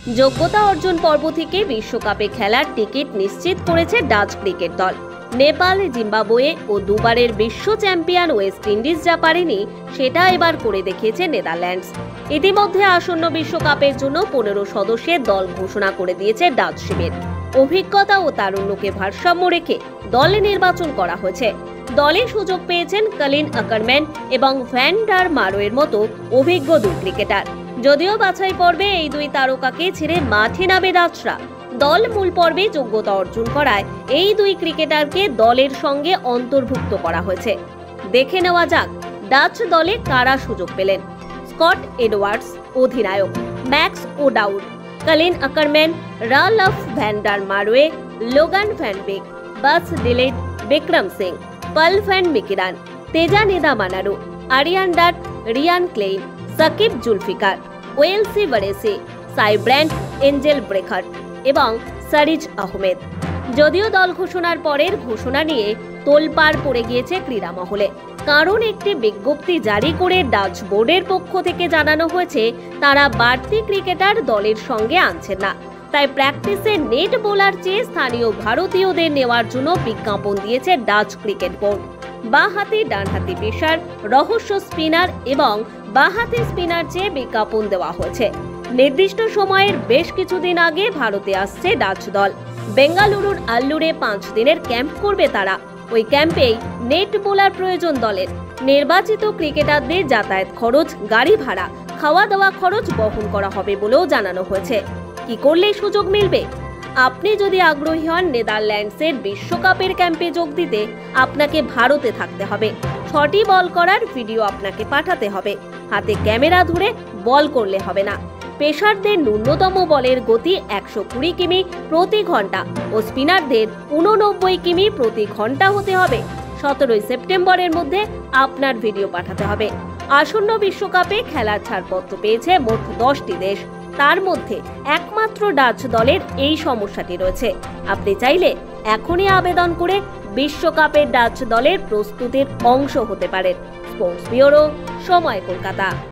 যোগ্যতা অর্জন পর্ব থেকে বিশ্বকাপে খেলার টিকিট নিশ্চিত করেছে ডাচ ক্রিকেট দল। নেপাল, জিম্বাবুয়ে ও দুবারের বিশ্ব চ্যাম্পিয়ন ওয়েস্ট ইন্ডিজ যা পারেনি সেটা এবার করে দেখিয়েছে নেদারল্যান্ডস। ইতিমধ্যে আসন্ন বিশ্বকাপের জন্য 15 সদস্যের দল ঘোষণা করে দিয়েছে ডাচ শিবির। অভিজ্ঞতা ও তারুণ্যকে ভারসাম্য রেখে দলে নির্বাচন করা হয়েছে। দলে সুযোগ পেয়েছেন কলিন আকারম্যান এবং ভ্যান ডার মারোয়ের মতো অভিজ্ঞ দুই ক্রিকেটার। যদিও বাছাই পর্বে এই দুই তারকাকে ছেড়ে মাঠে নামে ডাচরা, দল মূল পর্বে যোগ্যতা অর্জন করায় এই দুই ক্রিকেটারকে দলের সঙ্গে অন্তর্ভুক্ত করা হয়েছে। দেখে নেওয়া যাক ডাচ দলে কারা সুযোগ পেলেন। স্কট এডওয়ার্ডস অধিনায়ক, Max O'Dowd, Colin Ackermann, Ralph van der Merwe, Logan van Beek, Bas de Leede, Vikram Singh, Paul van Meekeren, Teja Nidamanuru, Aryan Dutt, Ryan Klein, Saqib Zulfiqar, ওয়েলসি ওয়ারেসি, সাই ব্র্যান্ড, এঞ্জেল ব্রেখাট এবং সারিজ আহমেদ। যদিও দল ঘোষণার পরের ঘোষণা নিয়ে তোলপাড় পড়ে গিয়েছে ক্রীড়া মহলে, কারণ একটি বিজ্ঞপ্তি জারি করে ডাচ বোর্ডের পক্ষ থেকে জানানো হয়েছে তারা বাড়তি ক্রিকেটার দলের সঙ্গে আনছেন না। তাই প্র্যাকটিসে নেট বোলার চেয়ে স্থানীয় ভারতীয়দের নেওয়ার জন্য বিজ্ঞাপন দিয়েছে ডাচ ক্রিকেট বোর্ড। বাঁহাতি ডানহাতি পেসার, রহস্য স্পিনার এবং বাঁহাতি স্পিনার চেয়ে বিজ্ঞাপন দেওয়া হয়েছে। নির্দিষ্ট সময়ের বেশ কিছুদিন আগে ভারতে আসছে ডাচ দল। বেঙ্গালুরুর আল্লুরে 5 দিনের ক্যাম্প করবে তারা। ওই ক্যাম্পেই নেট বোলার প্রয়োজন দলের। নির্বাচিত ক্রিকেটারদের যাতায়াত খরচ, গাড়ি ভাড়া, খাওয়া দাওয়া খরচ বহন করা হবে বলেও জানানো হয়েছে। কি করলে সুযোগ মিলবে? আপনি যদি আগ্রহী হন নেদারল্যান্ডসের বিশ্বকাপের ক্যাম্পে যোগ দিতে, আপনাকে ভারতে থাকতে হবে। 6টি বল করার ভিডিও আপনাকে পাঠাতে হবে। হাতে ক্যামেরা ধরে বল করলে হবে না। পেসারদের ন্যূনতম বলের গতি 120 কিমি প্রতি ঘন্টা ও স্পিনারদের 89 কিমি প্রতি ঘন্টা হতে হবে। 17 সেপ্টেম্বরের মধ্যে আপনার ভিডিও পাঠাতে হবে। আসন্ন বিশ্বকাপে খেলার ছাড়পত্র পেয়েছে মোট 10টি দেশ। তার মধ্যে একমাত্র ডাচ দলের এই সমস্যাটি রয়েছে। আপনি চাইলে এখনই আবেদন করে বিশ্বকাপের ডাচ দলের প্রস্তুতির অংশ হতে পারেন। স্পোর্টস ব্যুরো, সময়, কলকাতা।